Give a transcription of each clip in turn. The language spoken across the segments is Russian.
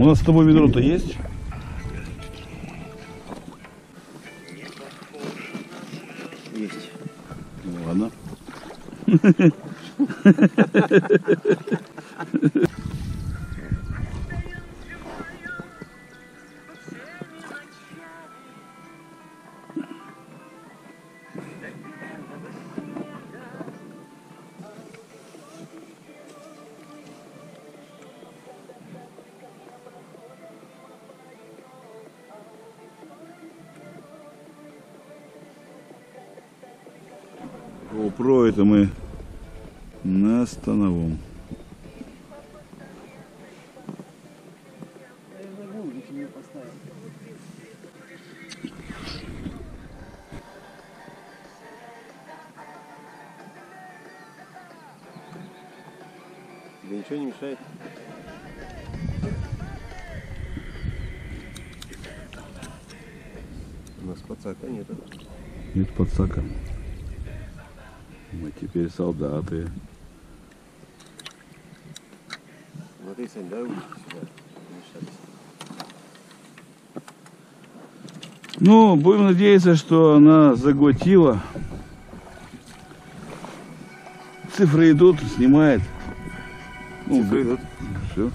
У нас с тобой ведро-то есть? Есть. Ну, ладно. GoPro это мы на становом. Тебе ничего не мешает? У нас подсака нету. Нет подсака. Мы теперь солдаты. Смотри, Сань, дай улитки сюда. Мешались. Ну, будем надеяться, что она заглотила. Цифры идут, снимает. Цифры идут. Все.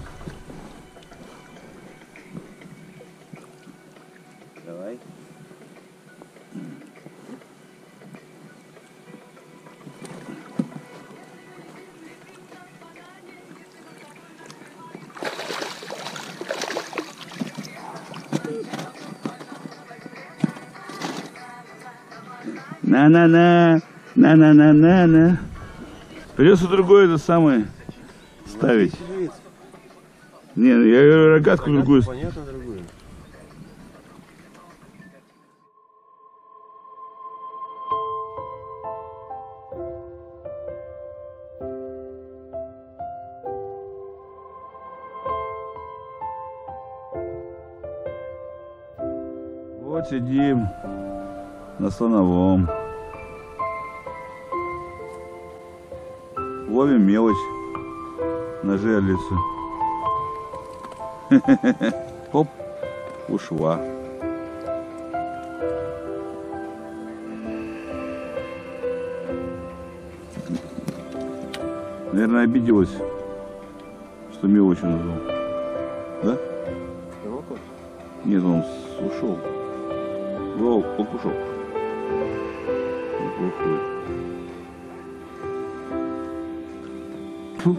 Давай. На-на-на, на-на-на-на-на. Придется другое это самое ставить. Не, ну я говорю, рогатку другую. Понятно, другую. Вот сидим на становом. Ловим мелочь на жерлицу. Хоп, ушла. Наверное, обиделась, что мелочью назвал. Да? Нет, он ушел. Вау, ушел. Уходит. Фу.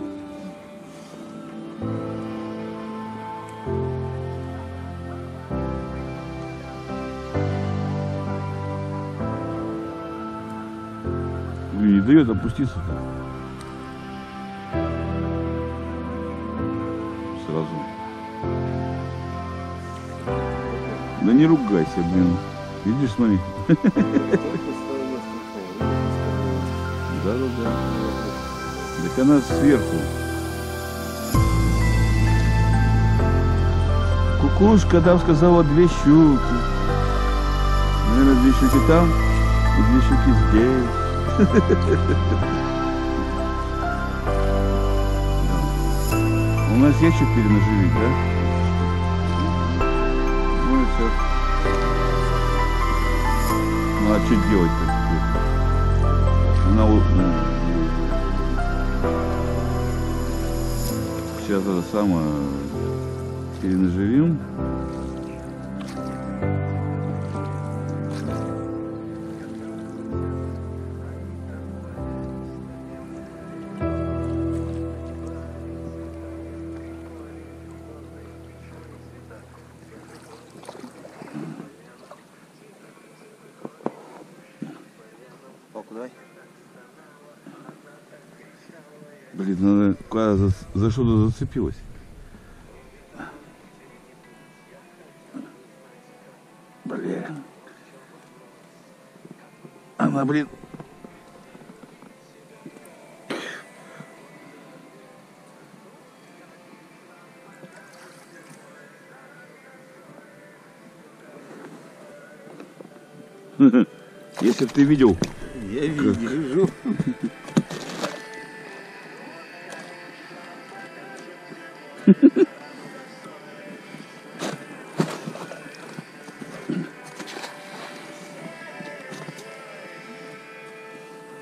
Не дает опуститься-то. Сразу. Да не ругайся, блин. Видишь, смотри. Да. Так она сверху. Кукушка там сказала 2 щуки. Наверное, 2 щуки там и 2 щуки здесь. У нас есть что перенаживить, да? Ну и все. Ну а что делать-то теперь? Она сейчас это самое перенаживим. Давай. Блин, надо куда за что-то зацепилась. Блин. Она, блин. Если бы ты видел. Я вижу.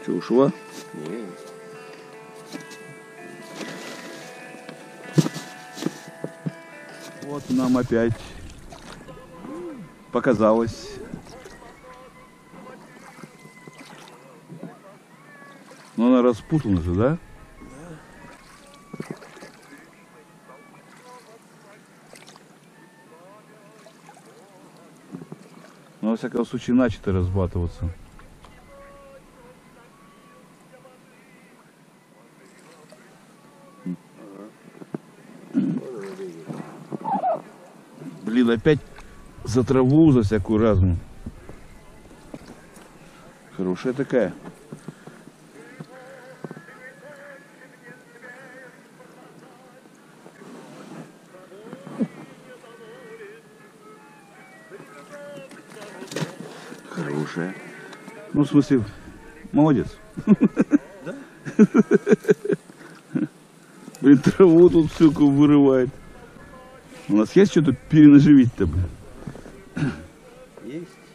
Что, ушла? Не. Вот нам опять показалось. Но она распутана же, да? Но, во всяком случае, начато разбатываться. Блин, опять за траву, за всякую разную. Хорошая такая. Хорошая. Ну, в смысле, молодец. Да? Блин, траву тут всю вырывает. У нас есть что-то перенаживить-то, блин? Есть.